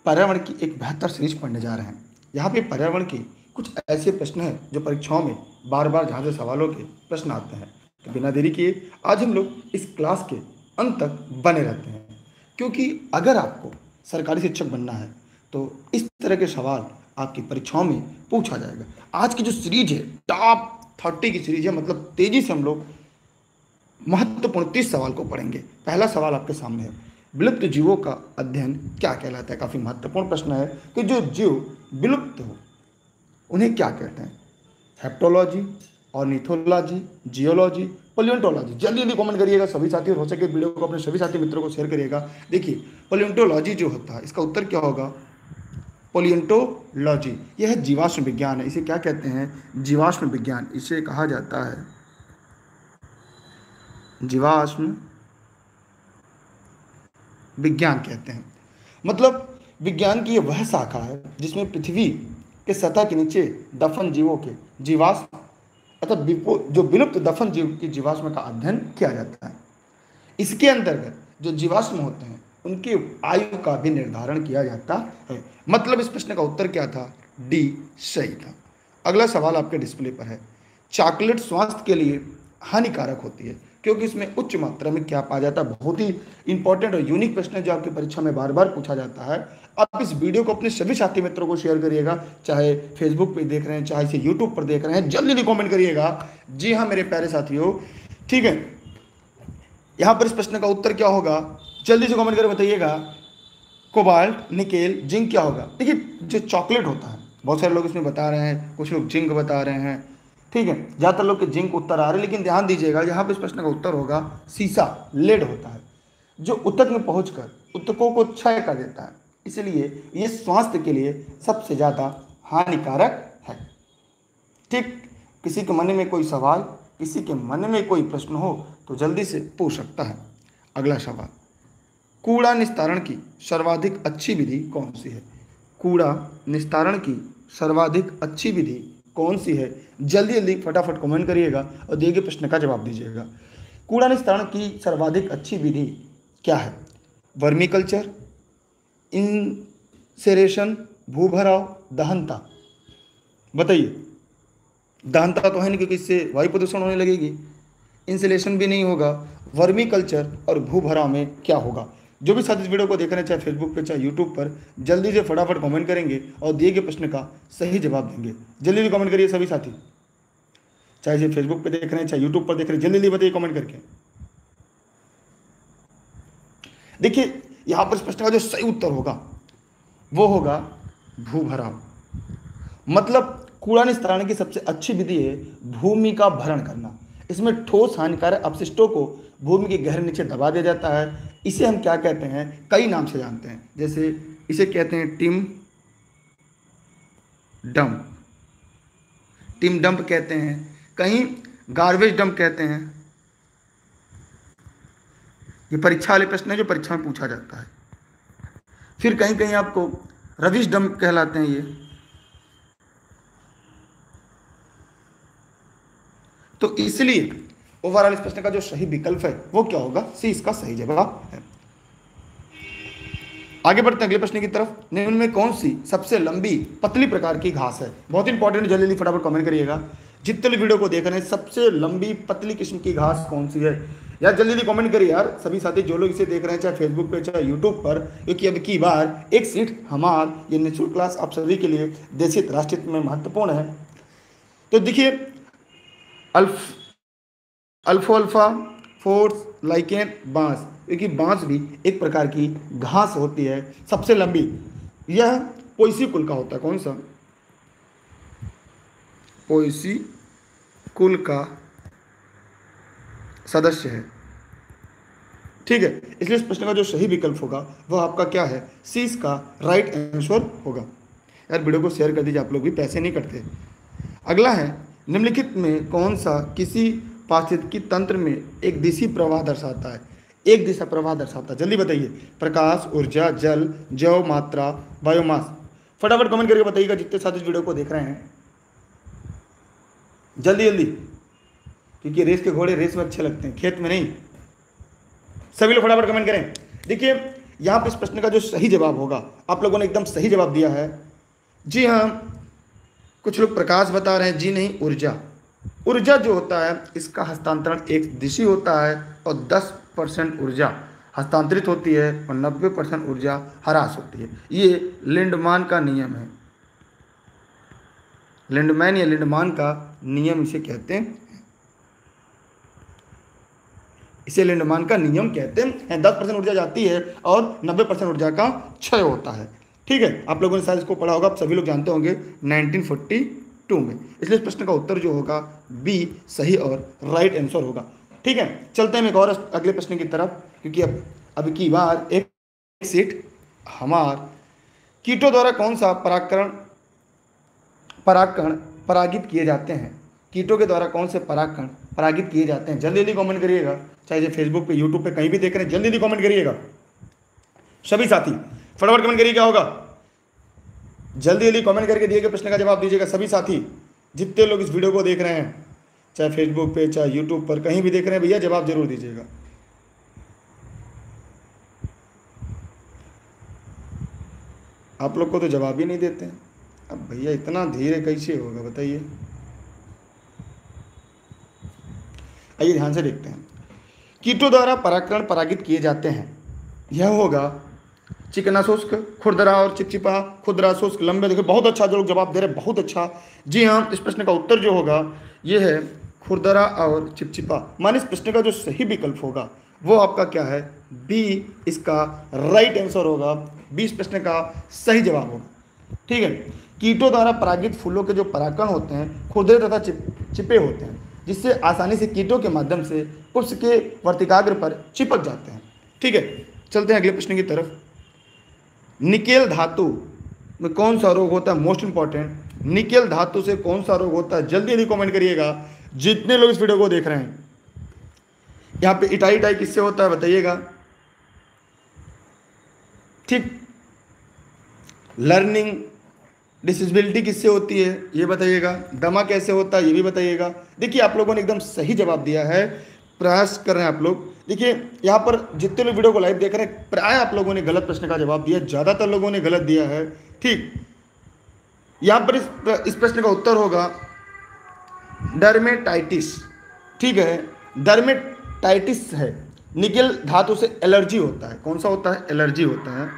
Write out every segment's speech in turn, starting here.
पर्यावरण की एक बेहतर सीरीज पढ़ने जा रहे हैं। यहाँ पे पर्यावरण के कुछ ऐसे प्रश्न हैं जो परीक्षाओं में बार बार जहाँ से सवालों के प्रश्न आते हैं। तो बिना देरी किए आज हम लोग इस क्लास के अंत तक बने रहते हैं, क्योंकि अगर आपको सरकारी शिक्षक बनना है तो इस तरह के सवाल आपकी परीक्षाओं में पूछा जाएगा। आज की जो सीरीज है टॉप 30 की सीरीज है, मतलब तेजी से हम लोग महत्वपूर्ण 30 सवाल को पढ़ेंगे। पहला सवाल आपके सामने है, विलुप्त जीवों का अध्ययन क्या कहलाता है। काफी महत्वपूर्ण प्रश्न है कि जो जीव विलुप्त हो उन्हें क्या कहते हैं। Herpetology, ornithology, geology, palaeontology. जल्दी जल्दी कमेंट करिएगा सभी साथी, और हो सके वीडियो को अपने सभी साथी मित्रों को शेयर करिएगा। देखिए पलियोंटोलॉजी जो होता है इसका उत्तर क्या होगा, पलियोंटोलॉजी। यह जीवाश्म विज्ञान है। इसे क्या कहते हैं, जीवाश्म विज्ञान इसे कहा जाता है, जीवाश्म विज्ञान कहते हैं। मतलब विज्ञान की यह वह शाखा है जिसमें पृथ्वी के सतह के नीचे दफन जीवों के जीवाश्म अर्थात जो विलुप्त दफन जीव की जीवाश्म का अध्ययन किया जाता है। इसके अंतर्गत जो जीवाश्म होते हैं उनकी आयु का भी निर्धारण किया जाता है। मतलब इस प्रश्न का उत्तर क्या था, डी सही था। अगला सवाल आपके डिस्प्ले पर है, चॉकलेट स्वास्थ्य के लिए हानिकारक होती है क्योंकि इसमें उच्च मात्रा में क्या पाया जाता है। बहुत ही इंपॉर्टेंट और यूनिक प्रश्न है जो आपकी परीक्षा में बार बार पूछा जाता है। आप इस वीडियो को अपने सभी साथी मित्रों को शेयर करिएगा, चाहे फेसबुक पे देख रहे हैं चाहे इसे यूट्यूब पर देख रहे हैं, जल्दी जल्दी कमेंट करिएगा। जी हाँ मेरे प्यारे साथियों, ठीक है। यहां पर इस प्रश्न का उत्तर क्या होगा, जल्दी से कमेंट करके बताइएगा। कोबाल्ट, निकेल, जिंक क्या होगा। देखिए जो चॉकलेट होता है, बहुत सारे लोग इसमें बता रहे हैं, कुछ लोग जिंक बता रहे हैं, ठीक है। ज़्यादातर लोग के जिंक उत्तर आ रहे हैं, लेकिन ध्यान दीजिएगा यहाँ पे इस प्रश्न का उत्तर होगा सीसा, लेड होता है, जो ऊतक में पहुंचकर ऊतकों को क्षय कर देता है। इसलिए ये स्वास्थ्य के लिए सबसे ज़्यादा हानिकारक है। ठीक, किसी के मन में कोई सवाल, किसी के मन में कोई प्रश्न हो तो जल्दी से पूछ सकता है। अगला सवाल, कूड़ा निस्तारण की सर्वाधिक अच्छी विधि कौन सी है। कूड़ा निस्तारण की सर्वाधिक अच्छी विधि कौन सी है, जल्दी जल्दी फटाफट कमेंट करिएगा और दिए गए प्रश्न का जवाब दीजिएगा। कूड़ा निस्तारण की सर्वाधिक अच्छी विधि क्या है, वर्मी कल्चर, इंसेरेशन, भूभराव, दहनता। बताइए, दहनता तो है नहीं क्योंकि इससे वायु प्रदूषण होने लगेगी, इंसुलेशन भी नहीं होगा, वर्मी कल्चर और भूभराव में क्या होगा। जो भी साथी इस वीडियो को देख रहे हैं चाहे फेसबुक पे चाहे यूट्यूब पर, जल्दी से फटाफट कमेंट करेंगे और दिए गए प्रश्न का सही जवाब देंगे। जल्दी जल्दी कमेंट करिए सभी साथी, चाहे इसे फेसबुक पे देख रहे हैं चाहे यूट्यूब पर देख रहे हैं, जल्दी जल्दी बताइए कमेंट करके। देखिए यहां पर इस प्रश्न का जो सही उत्तर होगा वो होगा भूभराव। मतलब कूड़ा निस्तारण की सबसे अच्छी विधि है भूमि का भरण करना। इसमें ठोस हानिकारक अपशिष्टों को भूमि के गहरे नीचे दबा दिया जाता है। इसे हम क्या कहते हैं, कई नाम से जानते हैं, जैसे इसे कहते हैं टिम डंप, टिम डंप कहते हैं, कहीं गार्बेज डंप कहते हैं। ये परीक्षा वाले प्रश्न है जो परीक्षा में पूछा जाता है। फिर कहीं कहीं आपको रविश डंप कहलाते हैं ये। तो इसलिए ओवरऑल इस प्रश्न का जो सही विकल्प है वो क्या होगा, सी इसका सही जवाब है। आगे बढ़ते हैं अगले प्रश्न की तरफ। निम्न में कौन सी सबसे लंबी पतली प्रकार की घास है। बहुत इंपॉर्टेंट, जल्दी जल्दी फटाफट कमेंट करिएगा। जितने वीडियो को देख रहे हैं सबसे लंबी पतली किस्म की घास कौन सी है यार, जल्दी जल्दी कमेंट करिए यार सभी साथी जो लोग इसे देख रहे हैं चाहे फेसबुक पे चाहे यूट्यूब पर, क्योंकि अब की बार एक सीट हमार ये निःशुल्क क्लास आप सभी के लिए देशित राष्ट्रित में महत्वपूर्ण है। तो देखिए अल्फा फोर्स लाइकेन बांस, क्योंकि बांस भी एक प्रकार की घास होती है सबसे लंबी। यह पोएसी कुल का होता है। कौन सा, पोएसी कुल का सदस्य है, ठीक है। इसलिए इस प्रश्न का जो सही विकल्प होगा वह आपका क्या है, सी इसका राइट आंसर होगा। यार वीडियो को शेयर कर दीजिए, आप लोग भी पैसे नहीं कटते। अगला है, निम्नलिखित में कौन सा किसी पारिस्थितिकी तंत्र में एक दिशी प्रवाह दर्शाता है। एक दिशा प्रवाह दर्शाता है, जल्दी बताइए। प्रकाश, ऊर्जा, जल, जैव मात्रा, बायोमास। फटाफट कमेंट करके बताइएगा जितने साथी इस वीडियो को देख रहे हैं, जल्दी जल्दी, क्योंकि रेस के घोड़े रेस में अच्छे लगते हैं, खेत में नहीं। सभी लोग फटाफट कमेंट करें। देखिए यहाँ पर इस प्रश्न का जो सही जवाब होगा, आप लोगों ने एकदम सही जवाब दिया है। जी हाँ, कुछ लोग प्रकाश बता रहे हैं, जी नहीं, ऊर्जा। ऊर्जा जो होता है इसका हस्तांतरण एक दिशी होता है और 10% ऊर्जा हस्तांतरित होती है और 90% ऊर्जा ह्रास होती है। ये लिंडमान का नियम है। लिंडमैन या लिंडमान का नियम इसे कहते हैं, इसे लिंडमान का नियम कहते हैं। 10% ऊर्जा जाती है और 90% ऊर्जा का क्षय होता है। ठीक है, आप लोगों ने शायद इसको पढ़ा होगा, आप सभी लोग जानते होंगे 1942 में। इसलिए इस प्रश्न का उत्तर जो होगा बी सही और राइट आंसर होगा। ठीक है, चलते हैं एक और अगले प्रश्न की तरफ, क्योंकि अब की बार एक सीट हमार। कीटों द्वारा कौन सा परागकण परागित किए जाते हैं? कीटों के द्वारा कौन से परागकण परागित किए जाते हैं? जल्दी जल्दी कमेंट करिएगा, चाहे जो फेसबुक पे, यूट्यूब पे कहीं भी देख रहे हैं, जल्दी जल्दी कमेंट करिएगा सभी साथी। फटाफट कमेंट करिए, क्या होगा? जल्दी जल्दी कमेंट करके दिए गए प्रश्न का जवाब दीजिएगा सभी साथी। जितने लोग इस वीडियो को देख रहे हैं, चाहे फेसबुक पे, चाहे यूट्यूब पर, कहीं भी देख रहे हैं, भैया जवाब जरूर दीजिएगा। आप लोग को तो जवाब ही नहीं देते हैं। अब भैया इतना धीरे कैसे होगा बताइए? आइए ध्यान से देखते हैं। कीटों द्वारा परागकण परागित किए जाते हैं, यह होगा चिकना शुष्क, खुरदरा और चिपचिपा। खुरदरा, शुष्क, लंबे। देखो बहुत अच्छा जो लोग जवाब दे रहे हैं, बहुत अच्छा। जी हाँ, इस प्रश्न का उत्तर जो होगा ये है खुरदरा और चिपचिपा। माने इस प्रश्न का जो सही विकल्प होगा वो आपका क्या है? बी इसका राइट आंसर होगा। बी इस प्रश्न का सही जवाब होगा। ठीक है, कीटों द्वारा परागित फूलों के जो परागकण होते हैं खुरदरे तथा चिपे होते हैं, जिससे आसानी से कीटों के माध्यम से पुष्प के वर्तिकाग्र पर चिपक जाते हैं। ठीक है, चलते हैं अगले प्रश्न की तरफ। निकेल धातु में कौन सा रोग होता है? मोस्ट इंपॉर्टेंट, निकेल धातु से कौन सा रोग होता है? जल्दी जल्दी कमेंट करिएगा जितने लोग इस वीडियो को देख रहे हैं। यहाँ पे इटाई इटाई किससे होता है बताइएगा? ठीक, लर्निंग डिसेबिलिटी किससे होती है ये बताइएगा। दमा कैसे होता है ये भी बताइएगा। देखिए आप लोगों ने एकदम सही जवाब दिया है, प्रयास कर रहे हैं आप लोग। देखिए यहाँ पर जितने लोग वीडियो को लाइव देख रहे हैं, प्राय आप लोगों ने गलत प्रश्न का जवाब दिया, ज़्यादातर लोगों ने गलत दिया है। ठीक, यहाँ पर इस प्रश्न का उत्तर होगा डर्मेटाइटिस। ठीक है, डर्मेटाइटिस है। निकेल धातु से एलर्जी होता है। कौन सा होता है? एलर्जी होता है।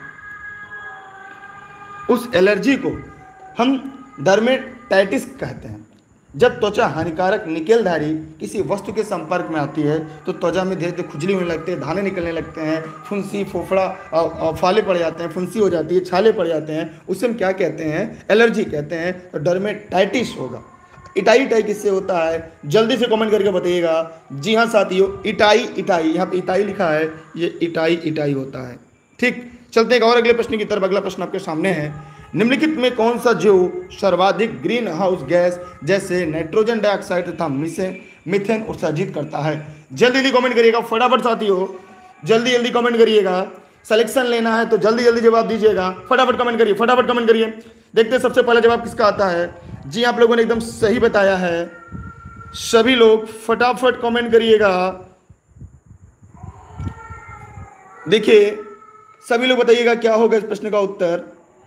उस एलर्जी को हम डर्मेटाइटिस कहते हैं। जब त्वचा हानिकारक निकेलधारी किसी वस्तु के संपर्क में आती है तो त्वचा में धीरे धीरे खुजली होने लगती है, दाने निकलने लगते हैं, फुंसी, फोफड़ा, फाले पड़ जाते हैं, फुंसी हो जाती है, छाले पड़ जाते हैं, उसे हम क्या कहते हैं? एलर्जी कहते हैं। तो डर्मेटाइटिस होगा। इटाई इटाई किससे होता है? जल्दी से कमेंट करके बताइएगा। जी हाँ साथियों, इटाई इटाई, यहाँ पे इटाई लिखा है, ये इटाई इटाई होता है। ठीक, चलते हैं और अगले प्रश्न की तरफ। अगला प्रश्न आपके सामने है। निम्नलिखित में कौन सा जीव सर्वाधिक ग्रीन हाउस गैस जैसे नाइट्रोजन डाइऑक्साइड तथा मीथेन उत्सर्जित करता है? जल्दी जल्दी कमेंट करिएगा फटाफट साथियों, जल्दी जल्दी कमेंट करिएगा। सिलेक्शन लेना है तो जल्दी जल्दी जवाब दीजिएगा। फटाफट कमेंट करिए, फटाफट कमेंट करिए। देखते हैं सबसे पहला जवाब किसका आता है। जी आप लोगों ने एकदम सही बताया है, सभी लोग फटाफट कमेंट करिएगा। देखिए सभी लोग बताइएगा क्या होगा इस प्रश्न का उत्तर।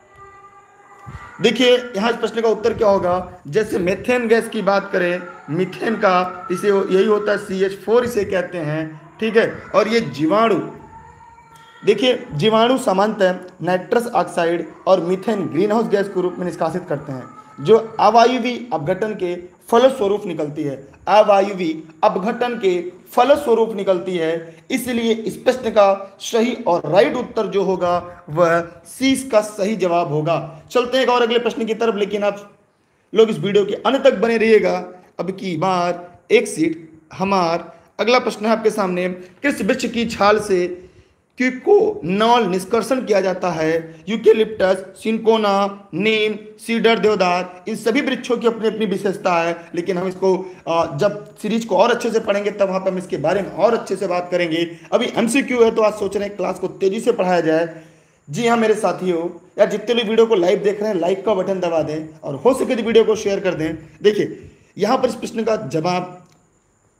देखिए यहां इस प्रश्न का उत्तर क्या होगा। जैसे मेथेन गैस की बात करें, मीथेन का इसे यही होता है CH4 इसे कहते हैं। ठीक है, और ये जीवाणु, देखिए जीवाणु सामान्यतः नाइट्रस ऑक्साइड और मीथेन ग्रीन हाउस गैस के रूप में निष्कासित करते हैं, जो अवायवीय अपघटन के फलस्वरूप निकलती है। अवायवीय अपघटन के फलस्वरूप निकलती है। इसलिए इस प्रश्न का सही और राइट उत्तर जो होगा वह सी का सही जवाब होगा। चलते हैं और अगले प्रश्न की तरफ, लेकिन आप लोग इस वीडियो के अंत तक बने रहिएगा। अब की बार एक सीट हमार। अगला प्रश्न है आपके सामने। किस वृक्ष की छाल से क्यूकोनॉल निष्कर्षण किया जाता है? यूकेलिप्टस, सिंकोना, नीम, सीडर, देवदार, इन सभी वृक्षों की अपनी अपनी विशेषता है। लेकिन हम इसको जब सीरीज को और अच्छे से पढ़ेंगे तब वहाँ पर हम इसके बारे में और अच्छे से बात करेंगे। अभी MCQ है तो आज सोच रहे हैं क्लास को तेजी से पढ़ाया जाए। जी हाँ मेरे साथियों, या जितने लोग वीडियो को लाइव देख रहे हैं लाइक का बटन दबा दें और हो सके तो वीडियो को शेयर कर दें। देखिए यहाँ पर इस प्रश्न का जवाब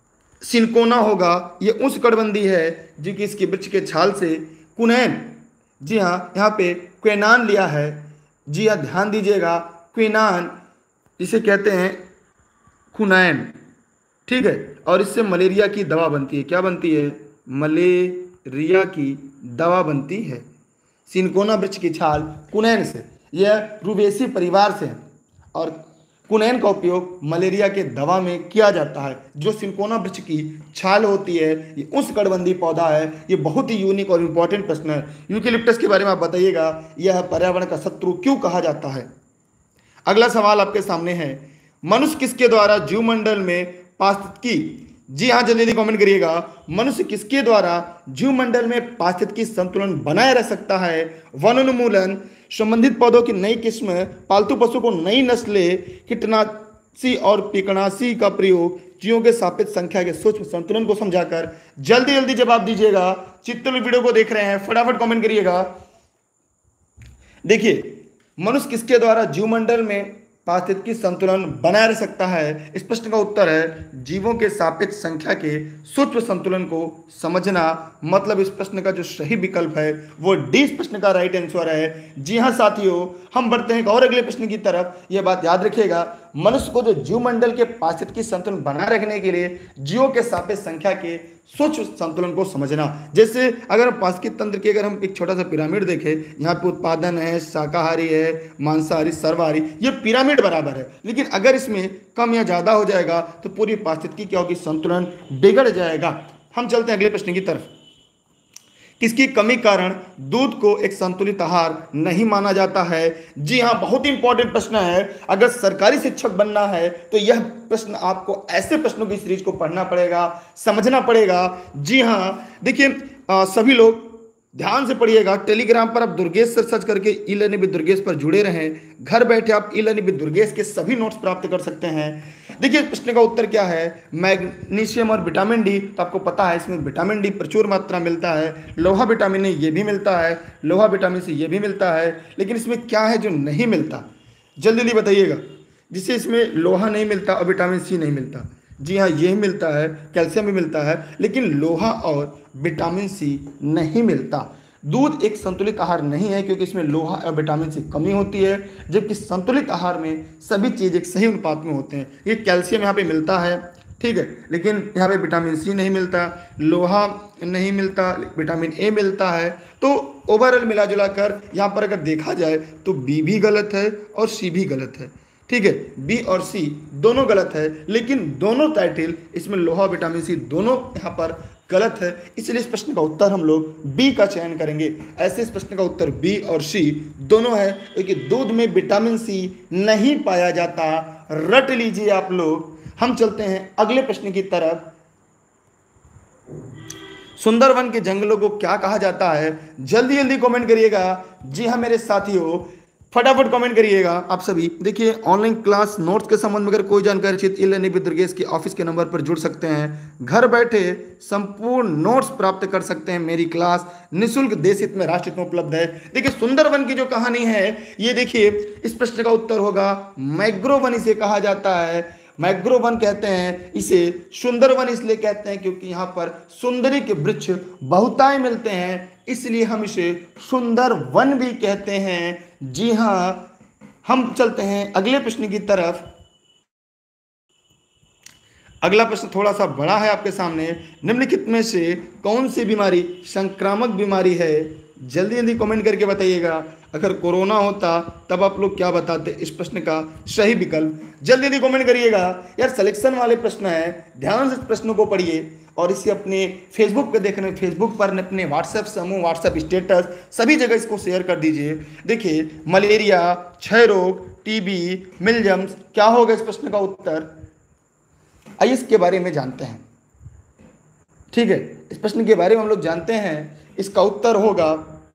सिंकोना होगा। ये उष्णकटिबंधीय है जो कि इसके वृक्ष के छाल से कुनैन जी हाँ, यहाँ पे क्विनान लिया है। जी हाँ, ध्यान दीजिएगा, क्विनान इसे कहते हैं खुनैन, ठीक है। और इससे मलेरिया की दवा बनती है। क्या बनती है? मलेरिया की दवा बनती है सिनकोना वृक्ष की छाल कुनैन से। यह रुबेसी परिवार से है और कुनैन का उपयोग मलेरिया के दवा में किया जाता है। जो सिनकोना वृक्ष की छाल होती है, ये उष्णकटिबंधीय पौधा है। ये बहुत ही यूनिक और इम्पोर्टेंट प्रश्न है। यूकेलिप्टस के बारे में आप बताइएगा, यह पर्यावरण का शत्रु क्यों कहा जाता है? अगला सवाल आपके सामने है, मनुष्य किसके द्वारा जीवमंडल में पारिस्थितिकी, जी हाँ जल्दी कमेंट करिएगा, मनुष्य किसके द्वारा जीवमंडल में पारिस्थितिकी संतुलन बनाए रख सकता है? वनोन्मूलन, संबंधित पौधों की नई किस्म, पालतू पशु को नई नस्लें, कीटनाशी और पीकनाशी का प्रयोग, जीवों के सापेक्ष संख्या के सूक्ष्म संतुलन को समझाकर। जल्दी जल्दी जवाब दीजिएगा। जितने भी वीडियो को देख रहे हैं फटाफट कमेंट करिएगा। देखिए, मनुष्य किसके द्वारा जीवमंडल में पारिस्थितिकी संतुलन बनाए रख सकता है? इस प्रश्न का उत्तर है जीवों के सापेक्ष संख्या के सूक्ष्म संतुलन को समझना। मतलब इस प्रश्न का जो सही विकल्प है वो डी इस प्रश्न का राइट आंसर है। जी हाँ साथियों, हम बढ़ते हैं और अगले प्रश्न की तरफ। यह बात याद रखिएगा, मनुष्य को जो जीवमंडल के पारिस्थितिकी संतुलन बनाए रखने के लिए जीवों के सापेक्ष संख्या के सूक्ष्म संतुलन को समझना। जैसे अगर पारिस्थितिक तंत्र की अगर हम एक छोटा सा पिरामिड देखें, यहाँ पे उत्पादन है, शाकाहारी है, मांसाहारी, सर्वाहारी, ये पिरामिड बराबर है। लेकिन अगर इसमें कम या ज्यादा हो जाएगा तो पूरी पारिस्थितिकी क्या होगी? संतुलन बिगड़ जाएगा। हम चलते हैं अगले प्रश्न की तरफ। किसकी कमी कारण दूध को एक संतुलित आहार नहीं माना जाता है? जी हाँ, बहुत ही इंपॉर्टेंट प्रश्न है। अगर सरकारी शिक्षक बनना है तो यह प्रश्न आपको ऐसे प्रश्नों की सीरीज को पढ़ना पड़ेगा, समझना पड़ेगा। जी हाँ, देखिए सभी लोग ध्यान से पढ़िएगा। टेलीग्राम पर आप दुर्गेश सर सर्च करके ई लर्निंग विद दुर्गेश पर जुड़े रहें। घर बैठे आप ई लर्निंग विद दुर्गेश के सभी नोट्स प्राप्त कर सकते हैं। देखिए प्रश्न का उत्तर क्या है? मैग्नीशियम और विटामिन डी, तो आपको पता है इसमें विटामिन डी प्रचुर मात्रा मिलता है। लोहा विटामिन ए ये भी मिलता है, लोहा विटामिन सी ये भी मिलता है। लेकिन इसमें क्या है जो नहीं मिलता? जल्दी जल्दी बताइएगा। जिससे इसमें लोहा नहीं मिलता और विटामिन सी नहीं मिलता। जी हाँ, ये मिलता है, कैल्शियम भी मिलता है, लेकिन लोहा और विटामिन सी नहीं मिलता। दूध एक संतुलित आहार नहीं है क्योंकि इसमें लोहा और विटामिन सी कमी होती है, जबकि संतुलित आहार में सभी चीज़ एक सही अनुपात में होते हैं। ये कैल्शियम यहाँ पे मिलता है, ठीक है, लेकिन यहाँ पे विटामिन सी नहीं मिलता, लोहा नहीं मिलता, विटामिन ए मिलता है। तो ओवरऑल मिला जुला कर यहाँ पर अगर देखा जाए तो बी भी गलत है और सी भी गलत है, ठीक है। बी और सी दोनों गलत है, लेकिन दोनों टाइटल इसमें लोहा विटामिन सी दोनों यहाँ पर गलत है। इसलिए इस प्रश्न का उत्तर हम लोग बी का चयन करेंगे। ऐसे इस प्रश्न का उत्तर बी और सी दोनों है, क्योंकि दूध में विटामिन सी नहीं पाया जाता। रट लीजिए आप लोग। हम चलते हैं अगले प्रश्न की तरफ। सुंदरवन के जंगलों को क्या कहा जाता है? जल्दी जल्दी कमेंट करिएगा। जी हाँ मेरे साथियों, फटाफट कमेंट करिएगा आप सभी। देखिए, ऑनलाइन क्लास नोट्स के संबंध में अगर कोई जानकारी चाहिए ई लर्निंग विद दुर्गेश के ऑफिस के नंबर पर जुड़ सकते हैं। घर बैठे संपूर्ण नोट्स प्राप्त कर सकते हैं। मेरी क्लास निःशुल्क देश हित में राष्ट्र हित में उपलब्ध है। देखिए, सुंदरवन की जो कहानी है ये देखिए, इस प्रश्न का उत्तर होगा मैग्रोवन इसे कहा जाता है। मैग्रोवन कहते हैं इसे, सुंदरवन इसलिए कहते हैं क्योंकि यहाँ पर सुंदरी के वृक्ष बहुतायत मिलते हैं, इसलिए हम इसे सुंदर वन भी कहते हैं। जी हाँ, हम चलते हैं अगले प्रश्न की तरफ। अगला प्रश्न थोड़ा सा बड़ा है आपके सामने। निम्नलिखित में से कौन सी बीमारी संक्रामक बीमारी है? जल्दी जल्दी कमेंट करके बताइएगा। अगर कोरोना होता तब आप लोग क्या बताते? इस प्रश्न का सही विकल्प जल्दी जल्दी कमेंट करिएगा। यार सिलेक्शन वाले प्रश्न है, ध्यान से इस प्रश्नों को पढ़िए और इसे अपने फेसबुक पे देखने, फेसबुक पर अपने व्हाट्सएप समूह, व्हाट्सएप स्टेटस सभी जगह इसको शेयर कर दीजिए। देखिए, मलेरिया, क्षय रोग, टीबी, मिलजम्स, क्या होगा इस प्रश्न का उत्तर? आइए इसके बारे में जानते हैं, ठीक है। इस प्रश्न के बारे में हम लोग जानते हैं। इसका उत्तर होगा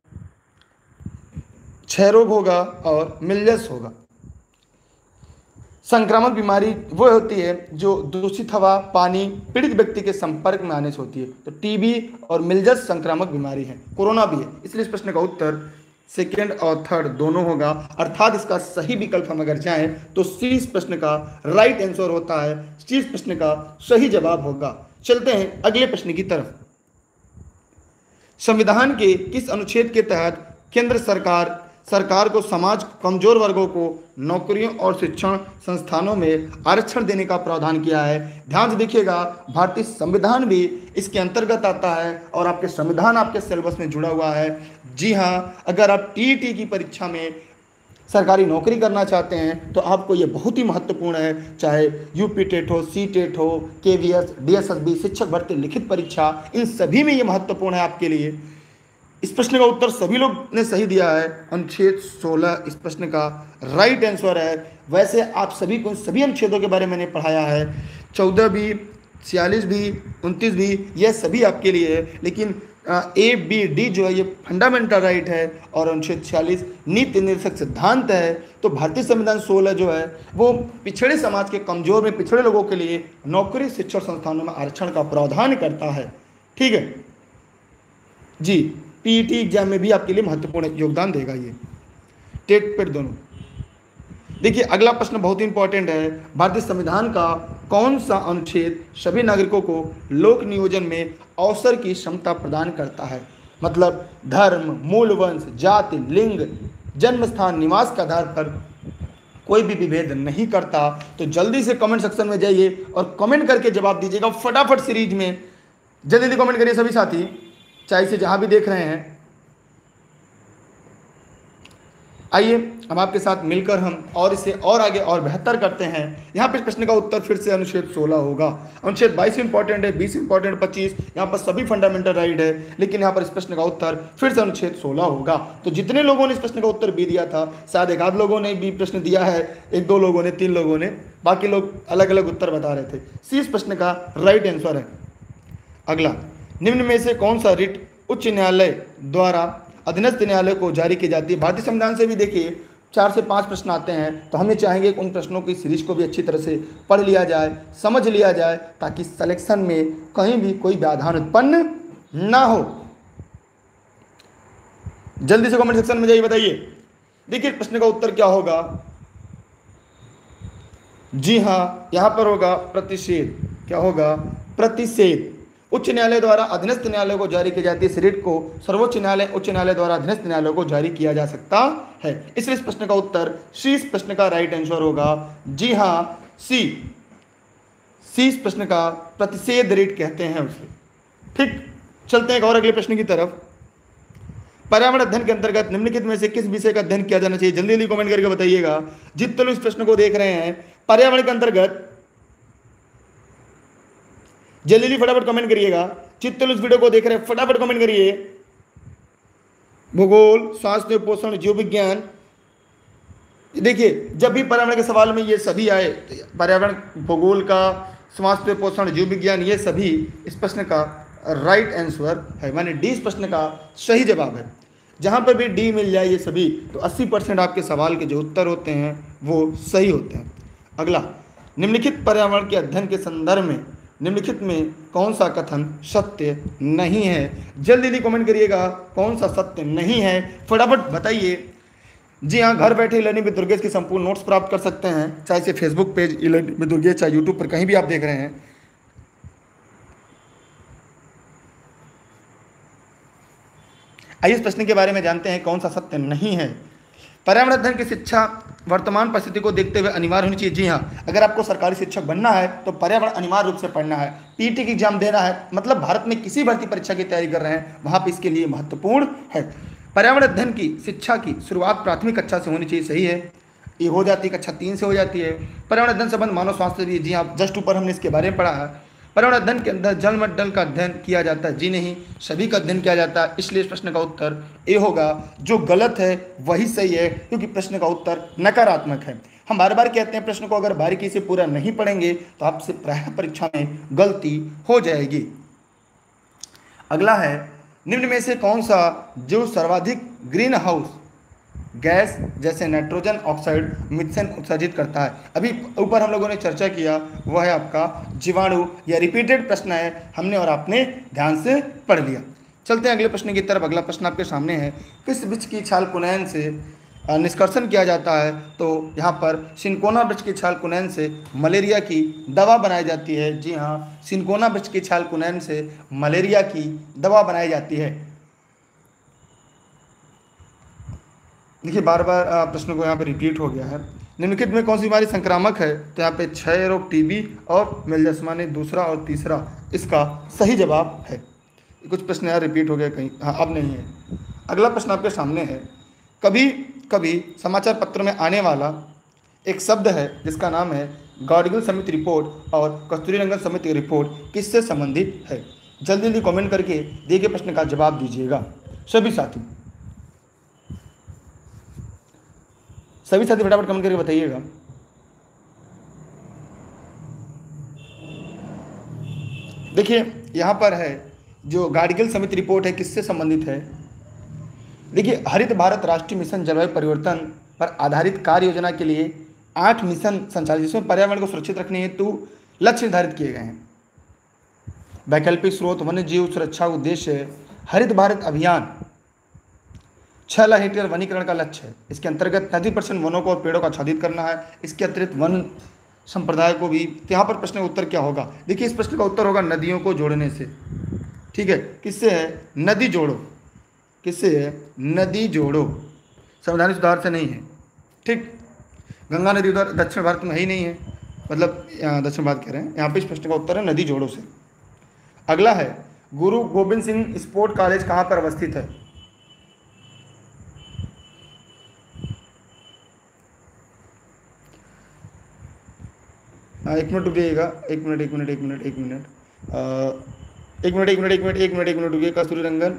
क्षय रोग होगा और मिलजस होगा। संक्रामक बीमारी वो होती है जो दूषित हवा, पानी पीड़ित व्यक्ति के संपर्क में आने से होती है। तो टीबी और मिलजस संक्रामक बीमारी है, कोरोना भी है। इसलिए इस प्रश्न का उत्तर सेकेंड और थर्ड दोनों होगा। अर्थात इसका सही विकल्प हम अगर जाएं तो सी इस प्रश्न का राइट आंसर होता है। सी इस प्रश्न का सही जवाब होगा। चलते हैं अगले प्रश्न की तरफ। संविधान के किस अनुच्छेद के तहत केंद्र सरकार को समाज कमजोर वर्गों को नौकरियों और शिक्षण संस्थानों में आरक्षण देने का प्रावधान किया है। ध्यान से देखिएगा, भारतीय संविधान भी इसके अंतर्गत आता है और आपके संविधान आपके सिलेबस में जुड़ा हुआ है। जी हाँ, अगर आप टीईटी की परीक्षा में सरकारी नौकरी करना चाहते हैं तो आपको ये बहुत ही महत्वपूर्ण है, चाहे यूपी टेट हो, सी टेट हो, केवीएस, डीएसएसबी, शिक्षक भर्ती लिखित परीक्षा, इन सभी में ये महत्वपूर्ण है आपके लिए। इस प्रश्न का उत्तर सभी लोग ने सही दिया है। अनुच्छेद 16 इस प्रश्न का राइट आंसर है। वैसे आप सभी को सभी अनुच्छेदों के बारे में मैंने पढ़ाया है, 14 भी, 46 भी, 29 भी, यह सभी आपके लिए है। लेकिन ए बी डी जो है ये फंडामेंटल राइट है और अनुच्छेद 46 नीति निर्देशक सिद्धांत है। तो भारतीय संविधान 16 जो है वो पिछड़े समाज के कमजोर में पिछड़े लोगों के लिए नौकरी शिक्षण संस्थानों में आरक्षण का प्रावधान करता है। ठीक है जी, पीईटी एग्जाम में भी आपके लिए महत्वपूर्ण योगदान देगा ये, टेट पेट दोनों। देखिए अगला प्रश्न बहुत ही इंपॉर्टेंट है, भारतीय संविधान का कौन सा अनुच्छेद सभी नागरिकों को लोक नियोजन में अवसर की क्षमता प्रदान करता है? मतलब धर्म, मूल वंश, जाति, लिंग, जन्म स्थान, निवास के आधार पर कोई भी विभेद नहीं करता। तो जल्दी से कमेंट सेक्शन में जाइए और कमेंट करके जवाब दीजिएगा फटाफट सीरीज में। जल्दी जल्दी कमेंट करिए सभी साथी, चाहे इसे जहां भी देख रहे हैं। आइए अब आपके साथ मिलकर हम और इसे और आगे और बेहतर करते हैं। यहाँ पे प्रश्न का उत्तर फिर से अनुच्छेद 16 होगा। अनुच्छेद 22 इंपॉर्टेंट है, 20 इंपॉर्टेंट, 25 यहाँ पर सभी फंडामेंटल राइट है, लेकिन यहाँ पर इस प्रश्न का उत्तर फिर से अनुच्छेद 16 होगा। तो जितने लोगों ने इस प्रश्न का उत्तर बी दिया था, शायद एक आध लोगों ने बी प्रश्न दिया है, 1-2 लोगों ने, 3 लोगों ने, बाकी लोग अलग अलग उत्तर बता रहे थे। सी इस प्रश्न का राइट आंसर है। अगला, निम्न में से कौन सा रिट उच्च न्यायालय द्वारा अधीनस्थ न्यायालय को जारी की जाती है? भारतीय संविधान से भी देखिए 4 से 5 प्रश्न आते हैं, तो हम ये चाहेंगे कि उन प्रश्नों की सीरीज को भी अच्छी तरह से पढ़ लिया जाए, समझ लिया जाए, ताकि सिलेक्शन में कहीं भी कोई व्याधान उत्पन्न ना हो। जल्दी से कमेंट सेक्शन में जाइए, बताइए। देखिए प्रश्न का उत्तर क्या होगा? जी हाँ, यहां पर होगा प्रतिषेध। क्या होगा? प्रतिषेध। उच्च न्यायालय द्वारा अधीनस्थ न्यायालय को जारी की जाती है, इस रिट को सर्वोच्च न्यायालय, उच्च न्यायालय द्वारा अधीनस्थ न्यायालय को जारी किया जा सकता है। इसलिए इस प्रश्न का उत्तर सी इस प्रश्न का राइट आंसर होगा। जी हाँ, सी इस प्रश्न का प्रतिषेध रिट कहते हैं उसे। ठीक, चलते हैं एक और अगले प्रश्न की तरफ। पर्यावरण अध्ययन के अंतर्गत निम्नलिखित में से किस विषय का अध्ययन किया जाना चाहिए? जल्दी जल्दी कमेंट करके बताइएगा। जितने लोग इस प्रश्न को देख रहे हैं, पर्यावरण के अंतर्गत जल्दी फटाफट कमेंट करिएगा। जितने लोग इस वीडियो को देख रहे हैं फटाफट कमेंट करिए। भूगोल, स्वास्थ्य, पोषण, जीव विज्ञान। देखिए जब भी पर्यावरण के सवाल में ये सभी आए, पर्यावरण, भूगोल का, स्वास्थ्य, पोषण, जीव विज्ञान, ये सभी इस प्रश्न का राइट आंसर है, माने डी इस प्रश्न का सही जवाब है। जहां पर भी डी मिल जाए ये सभी, तो 80% आपके सवाल के जो उत्तर होते हैं वो सही होते हैं। अगला, निम्नलिखित पर्यावरण के अध्ययन के संदर्भ में निम्नलिखित में कौन सा कथन सत्य नहीं है? जल्दी जल्दी कमेंट करिएगा, कौन सा सत्य नहीं है, फटाफट बताइए। जी हाँ, घर बैठे लर्निंग विद दुर्गेश की संपूर्ण नोट्स प्राप्त कर सकते हैं, चाहे से Facebook page learning with Durgesh, चाहे यूट्यूब पर कहीं भी आप देख रहे हैं। आइए इस प्रश्न के बारे में जानते हैं, कौन सा सत्य नहीं है। पर्यावरण अध्ययन की शिक्षा वर्तमान परिस्थिति को देखते हुए अनिवार्य होनी चाहिए। जी हाँ, अगर आपको सरकारी शिक्षक बनना है तो पर्यावरण अनिवार्य रूप से पढ़ना है। पीटी की एग्जाम देना है, मतलब भारत में किसी भर्ती परीक्षा की तैयारी कर रहे हैं, वहाँ पे इसके लिए महत्वपूर्ण है। पर्यावरण अध्ययन की शिक्षा की शुरुआत प्राथमिक कक्षा से होनी चाहिए, सही है, ये हो जाती है, कक्षा 3 से हो जाती है। पर्यावरण अध्ययन संबंध मानव स्वास्थ्य भी, जी हाँ, जस्ट ऊपर हमने इसके बारे में पढ़ा है। पर्यावरण अध्ययन के अंदर जलमंडल का अध्ययन किया जाता है, जी नहीं, सभी का अध्ययन किया जाता है। इसलिए इस प्रश्न का उत्तर ए होगा। जो गलत है वही सही है, क्योंकि प्रश्न का उत्तर नकारात्मक है। हम बार बार कहते हैं प्रश्न को अगर बारीकी से पूरा नहीं पढ़ेंगे तो आपसे प्रायः परीक्षा में गलती हो जाएगी। अगला है, निम्न में से कौन सा जो सर्वाधिक ग्रीन हाउस गैस जैसे नाइट्रोजन ऑक्साइड, मीथेन उत्सर्जित करता है? अभी ऊपर हम लोगों ने चर्चा किया, वह है आपका जीवाणु। यह रिपीटेड प्रश्न है, हमने और आपने ध्यान से पढ़ लिया। चलते हैं अगले प्रश्न की तरफ। अगला प्रश्न आपके सामने है, किस वृक्ष की छाल कुनैन से निष्कर्षण किया जाता है? तो यहाँ पर सिनकोना वृक्ष की छाल कुनैन से मलेरिया की दवा बनाई जाती है। जी हाँ, सिनकोना वृक्ष की छाल कुनैन से मलेरिया की दवा बनाई जाती है। देखिए बार बार प्रश्न को यहाँ पे रिपीट हो गया है। निम्नलिखित में कौन सी बीमारी संक्रामक है? तो यहाँ पे क्षय रोग, टीबी और मेलजस्मा दूसरा और तीसरा इसका सही जवाब है। कुछ प्रश्न यार रिपीट हो गया कहीं, हाँ अब नहीं है। अगला प्रश्न आपके सामने है, कभी कभी समाचार पत्र में आने वाला एक शब्द है जिसका नाम है गाडगिल समिति रिपोर्ट और कस्तूरीरंगन समिति रिपोर्ट, किससे संबंधित है? जल्दी जल्दी कमेंट करके दिए गए प्रश्न का जवाब दीजिएगा सभी साथी। सभी साथी फटाफट कमेंट करके बताइएगा। देखिए यहाँ पर है जो गाडगिल समिति रिपोर्ट है किससे संबंधित है? देखिए हरित भारत राष्ट्रीय मिशन जलवायु परिवर्तन पर आधारित कार्य योजना के लिए 8 मिशन संचालित, जिसमें पर्यावरण को सुरक्षित रखने हेतु लक्ष्य निर्धारित किए गए हैं। वैकल्पिक स्रोत, वन्य जीव सुरक्षा उद्देश्य, हरित भारत अभियान, 6 लाख हेक्टेयर वनीकरण का लक्ष्य है। इसके अंतर्गत 30% वनों को और पेड़ों को आच्छादित करना है। इसके अतिरिक्त वन संप्रदाय को भी। तो यहाँ पर प्रश्न का उत्तर क्या होगा? देखिए इस प्रश्न का उत्तर होगा नदियों को जोड़ने से। ठीक है, किससे है? नदी जोड़ो। किससे है? नदी जोड़ो, संवैधानिक सुधार से नहीं है। ठीक, गंगा नदी उधर दक्षिण भारत में ही नहीं है, मतलब दक्षिण भारत कह रहे हैं, यहाँ पे इस प्रश्न का उत्तर है नदी जोड़ो से। अगला है गुरु गोविंद सिंह स्पोर्ट कॉलेज कहाँ पर अवस्थित है? एक मिनट रुकिएगा, एक मिनट रुकिए। कस्तूरीरंगन,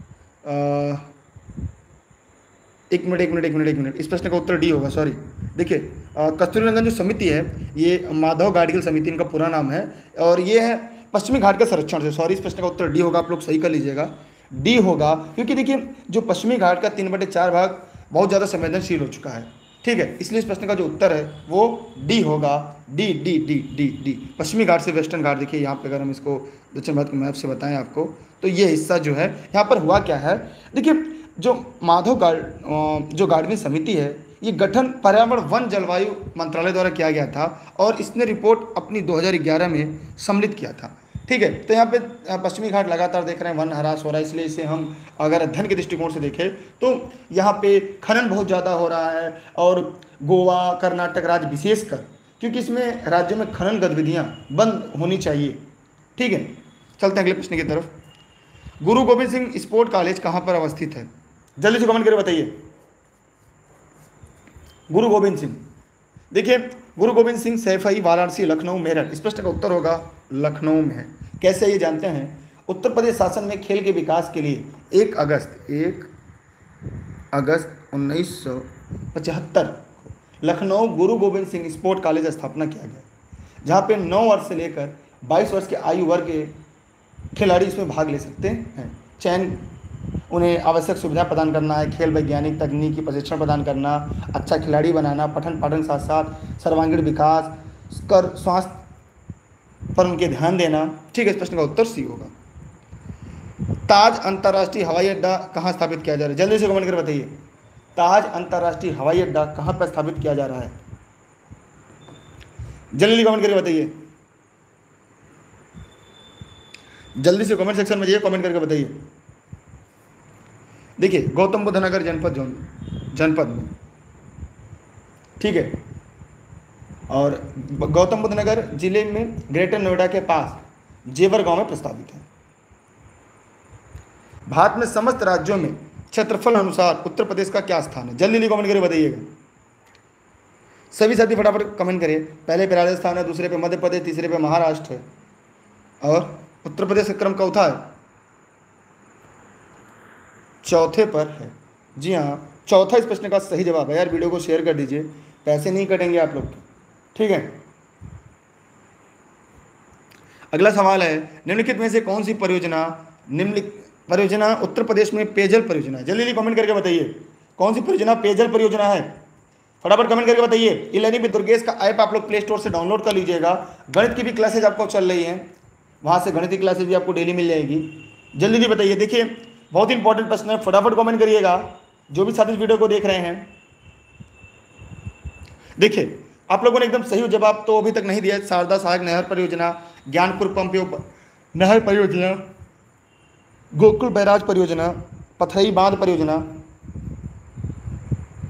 एक मिनट। इस प्रश्न का उत्तर डी होगा, सॉरी। देखिए कस्तूरीरंगन जो समिति है ये माधव गाडगिल समिति इनका पूरा नाम है, और ये है पश्चिमी घाट के संरक्षण से। सॉरी, इस प्रश्न का उत्तर डी होगा, आप लोग सही कर लीजिएगा, डी होगा। क्योंकि देखिए जो पश्चिमी घाट का 3/4 भाग बहुत ज़्यादा संवेदनशील हो चुका है। ठीक है, इसलिए इस प्रश्न का जो उत्तर है वो डी होगा। D D D D D पश्चिमी घाट से वेस्टर्न घाट। देखिए यहाँ पे अगर हम इसको दक्षिण भारत के मैप से बताएं आपको, तो ये हिस्सा जो है यहाँ पर हुआ क्या है। देखिए जो माधव जो गाडगिल समिति है ये गठन पर्यावरण वन जलवायु मंत्रालय द्वारा किया गया था, और इसने रिपोर्ट अपनी 2011 में सम्मिलित किया था। ठीक है, तो यहाँ पे पश्चिमी घाट लगातार देख रहे हैं वन ह्रास हो रहा है, इसलिए इसे हम अगर अध्ययन के दृष्टिकोण से देखें तो यहाँ पे खनन बहुत ज़्यादा हो रहा है, और गोवा कर्नाटक राज्य विशेषकर, क्योंकि इसमें राज्य में खनन गतिविधियाँ बंद होनी चाहिए। ठीक है, चलते हैं अगले प्रश्न की तरफ। गुरु गोविंद सिंह स्पोर्ट कॉलेज कहाँ पर अवस्थित है? जल्दी से कमेंट करके बताइए। गुरु गोविंद सिंह, देखिए गुरु गोविंद सिंह सैफई, वाराणसी, लखनऊ, मेरठ। इस प्रश्न का उत्तर होगा लखनऊ में है। कैसे ये जानते हैं? उत्तर प्रदेश शासन में खेल के विकास के लिए 1 अगस्त 1975 लखनऊ गुरु गोविंद सिंह स्पोर्ट कॉलेज स्थापना किया गया, जहाँ पे 9 वर्ष से लेकर 22 वर्ष के आयु वर्ग के खिलाड़ी इसमें भाग ले सकते हैं। चयन, उन्हें आवश्यक सुविधा प्रदान करना है, खेल वैज्ञानिक तकनीकी प्रशिक्षण प्रदान करना, अच्छा खिलाड़ी बनाना, पठन पाठन के साथ साथ सर्वांगीण विकास कर, स्वास्थ्य पर उनके ध्यान देना। ठीक है, इस प्रश्न का उत्तर सी होगा। ताज अंतर्राष्ट्रीय हवाई अड्डा कहाँ स्थापित किया जा रहा है? जल्दी से कमेंट कर बताइए। ताज अंतर्राष्ट्रीय हवाई अड्डा कहाँ पर स्थापित किया जा रहा है? जल्दी कमेंट करके बताइए, जल्दी से कमेंट सेक्शन में जाइए, कमेंट करके बताइए। देखिए गौतम बुद्ध नगर जनपद में। ठीक है, और गौतम बुद्ध नगर जिले में ग्रेटर नोएडा के पास जेवर गांव में प्रस्तावित है। भारत में समस्त राज्यों में क्षेत्रफल अनुसार उत्तर प्रदेश का क्या स्थान है? जल्दी कमेंट करके बताइएगा। सभी साथी फटाफट कमेंट करिए। पहले पे राजस्थान है, दूसरे पे मध्य प्रदेश, तीसरे पे महाराष्ट्र है, और उत्तर प्रदेश का क्रम चौथा है, चौथे पर है। जी हाँ, चौथा इस प्रश्न का सही जवाब है। यार वीडियो को शेयर कर दीजिए, पैसे नहीं कटेंगे आप लोग के। ठीक है, अगला सवाल है, निम्नलिखित में से कौन सी परियोजना उत्तर प्रदेश में पेयजल परियोजना है? जल्दी कमेंट करके बताइए, कौन सी परियोजना पेयजल परियोजना है? फटाफट कमेंट करके बताइए। ई लर्निंग विद दुर्गेश का ऐप आप लोग प्ले स्टोर से डाउनलोड कर लीजिएगा। गणित की भी क्लासेज आपको चल रही हैं, वहाँ से गणित की क्लासेज भी आपको डेली मिल जाएगी। जल्दी बताइए। देखिए बहुत इंपॉर्टेंट प्रश्न है, फटाफट कमेंट करिएगा जो भी साथी इस वीडियो को देख रहे हैं। देखिए आप लोगों ने एकदम सही जवाब तो अभी तक नहीं दिया। शारदा सहायक नहर परियोजना, ज्ञानपुर पंप नहर परियोजना, गोकुल बैराज परियोजना, पथरई बांध परियोजना,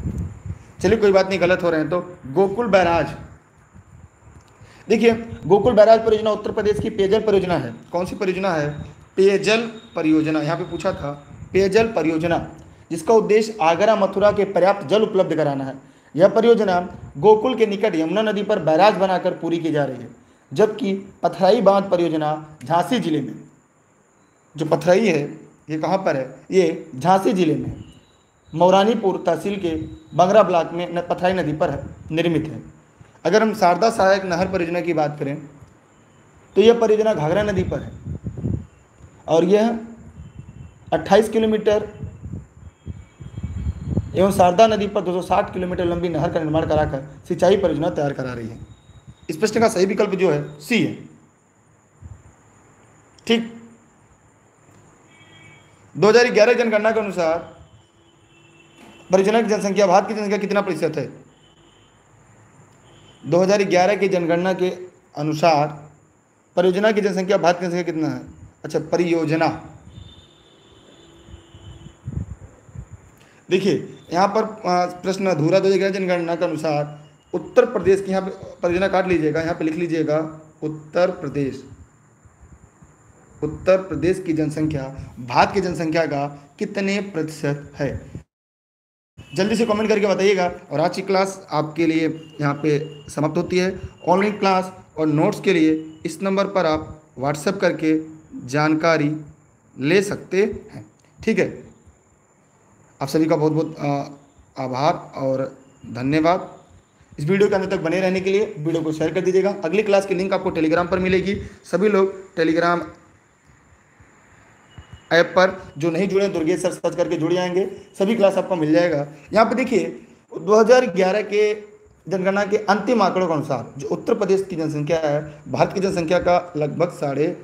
चलिए कोई बात नहीं, गलत हो रहे हैं तो गोकुल बैराज। देखिए गोकुल बैराज परियोजना उत्तर प्रदेश की पेयजल परियोजना है। कौन सी परियोजना है? पेयजल परियोजना। यहाँ पे पूछा था पेयजल परियोजना, जिसका उद्देश्य आगरा मथुरा के पर्याप्त जल उपलब्ध कराना है। यह परियोजना गोकुल के निकट यमुना नदी पर बैराज बनाकर पूरी की जा रही है। जबकि पथराई बांध परियोजना झांसी जिले में, जो पथराई है ये कहाँ पर है? ये झांसी जिले में है। मौरानीपुर तहसील के बंगरा ब्लॉक में पथराई नदी पर है, निर्मित है। अगर हम शारदा सहायक नहर परियोजना की बात करें तो यह परियोजना घाघरा नदी पर है और यह 28 किलोमीटर एवं शारदा नदी पर 260 किलोमीटर लंबी नहर का निर्माण कराकर सिंचाई परियोजना तैयार करा रही है। इस प्रश्न का सही विकल्प जो है सी है। ठीक। 2011 जनगणना के अनुसार परियोजना की जनसंख्या भारत की जनसंख्या कितना प्रतिशत है? 2011 की जनगणना के अनुसार परियोजना की जनसंख्या भारत की जनसंख्या कितना है? अच्छा, परियोजना। देखिए यहाँ पर प्रश्न अधूरा 2011 जनगणना के अनुसार उत्तर प्रदेश की, यहाँ पे परियोजना काट लीजिएगा, यहाँ पे लिख लीजिएगा उत्तर प्रदेश। उत्तर प्रदेश की जनसंख्या भारत की जनसंख्या का कितने प्रतिशत है? जल्दी से कमेंट करके बताइएगा। और आज की क्लास आपके लिए यहाँ पे समाप्त होती है। ऑनलाइन क्लास और नोट्स के लिए इस नंबर पर आप व्हाट्सएप करके जानकारी ले सकते हैं। ठीक है, आप सभी का बहुत बहुत आभार और धन्यवाद। इस वीडियो के अंत तक बने रहने के लिए वीडियो को शेयर कर दीजिएगा। अगली क्लास की लिंक आपको टेलीग्राम पर मिलेगी। सभी लोग टेलीग्राम ऐप पर जो नहीं जुड़े दुर्गेश सर सर्च करके जुड़ जाएंगे, सभी क्लास आपको मिल जाएगा। यहाँ पे देखिए 2011 के जनगणना के अंतिम आंकड़ों के अनुसार जो उत्तर प्रदेश की जनसंख्या है भारत की जनसंख्या का लगभग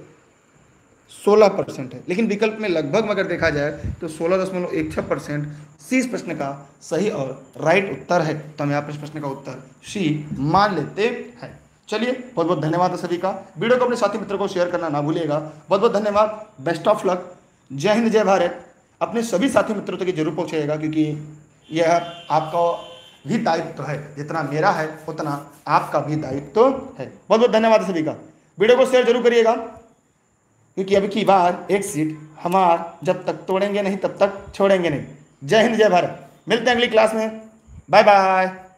16.5% है, लेकिन विकल्प में लगभग अगर देखा जाए तो 16.16% सी इस प्रश्न का सही और राइट उत्तर है। तो हम यहाँ पर इस प्रश्न का उत्तर सी मान लेते हैं। चलिए बहुत बहुत धन्यवाद सभी का। वीडियो को अपने साथी मित्रों को शेयर करना ना भूलिएगा। बहुत बहुत धन्यवाद। Best of luck. जय हिंद जय भारत। अपने सभी साथी मित्रों तक जरूर पहुँचाइएगा, क्योंकि यह आपका भी दायित्व है। जितना मेरा है उतना आपका भी दायित्व है। बहुत बहुत धन्यवाद सभी का। वीडियो को शेयर जरूर करिएगा, क्योंकि अब की बार एक सीट हमार जब तक तोड़ेंगे नहीं तब तक छोड़ेंगे नहीं। जय हिंद जय भारत। मिलते हैं अगली क्लास में। Bye bye.